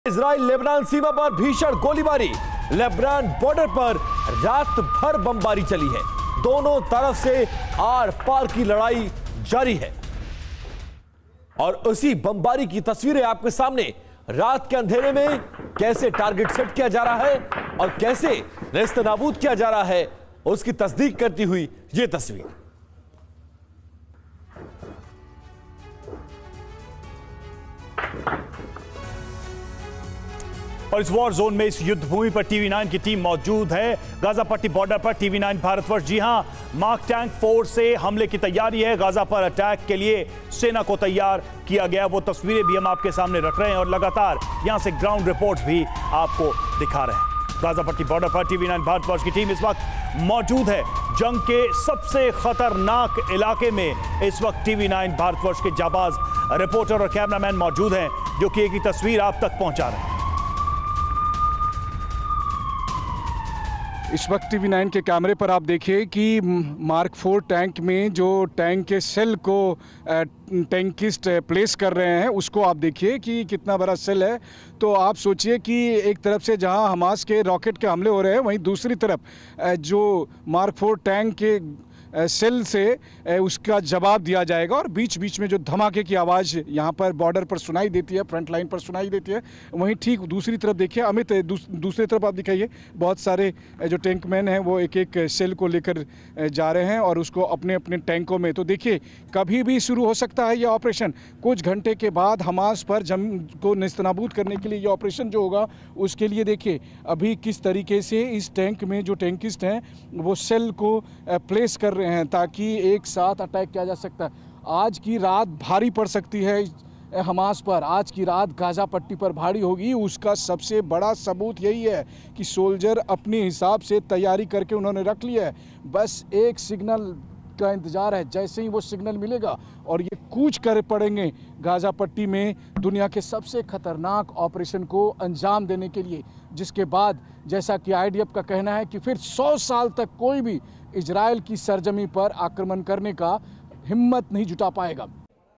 Israel Lebanon सीमा पर भीषण गोलीबारी। लेबनान बॉर्डर पर रात भर बमबारी चली है। दोनों तरफ से आर पार की लड़ाई जारी है और उसी बमबारी की तस्वीरें आपके सामने। रात के अंधेरे में कैसे टारगेट सेट किया जा रहा है और कैसे नेस्तनाबूद किया जा रहा है, उसकी तस्दीक करती हुई यह तस्वीर। और इस वॉर जोन में, इस युद्ध भूमि पर टीवी 9 की टीम मौजूद है। गाजा पट्टी बॉर्डर पर टीवी 9 भारतवर्ष। जी हां, मार्क टैंक फोर्स से हमले की तैयारी है। गाजा पर अटैक के लिए सेना को तैयार किया गया। वो तस्वीरें भी हम आपके सामने रख रहे हैं और लगातार यहां से ग्राउंड रिपोर्ट्स भी आपको दिखा रहे हैं। गाजा पट्टी बॉर्डर पर टीवी 9 भारतवर्ष की टीम इस वक्त मौजूद है। जंग के सबसे खतरनाक इलाके में इस वक्त टीवी 9 भारतवर्ष के जाबाज रिपोर्टर और कैमरामैन मौजूद हैं, जो कि एक ही तस्वीर आप तक पहुंचा रहे हैं। इस वक्त टीवी 9 के कैमरे पर आप देखिए कि मार्क 4 टैंक में जो टैंक के सेल को टैंकिस्ट प्लेस कर रहे हैं, उसको आप देखिए कि कितना बड़ा सेल है। तो आप सोचिए कि एक तरफ से जहां हमास के रॉकेट के हमले हो रहे हैं, वहीं दूसरी तरफ जो मार्क 4 टैंक के सेल से उसका जवाब दिया जाएगा। और बीच बीच में जो धमाके की आवाज़ यहाँ पर बॉर्डर पर सुनाई देती है, फ्रंट लाइन पर सुनाई देती है, वहीं ठीक दूसरी तरफ देखिए अमित, दूसरी तरफ आप दिखाइए, बहुत सारे जो टैंकमैन हैं वो एक एक सेल को लेकर जा रहे हैं और उसको अपने अपने टैंकों में। तो देखिए, कभी भी शुरू हो सकता है ये ऑपरेशन। कुछ घंटे के बाद हमास पर जंग को नेस्तनाबूद करने के लिए ये ऑपरेशन जो होगा, उसके लिए देखिए अभी किस तरीके से इस टैंक में जो टैंकिस्ट हैं वो सेल को प्लेस कर रहे हैं ताकि एक साथ अटैक किया जा सकता है। आज की रात भारी पड़ सकती है हमास पर, आज की रात गाजा पट्टी पर भारी होगी। उसका सबसे बड़ा सबूत यही है कि सोल्जर अपने हिसाब से तैयारी करके उन्होंने रख लिया है। बस एक सिग्नल का इंतजार है। जैसे ही वो सिग्नल मिलेगा और ये कूच कर पड़ेंगे गाजा पट्टी में दुनिया के सबसे खतरनाक ऑपरेशन को अंजाम देने के लिए, जिसके बाद जैसा कि IDF का कहना है कि फिर 100 साल तक कोई भी इजराइल की सरजमी पर आक्रमण करने का हिम्मत नहीं जुटा पाएगा।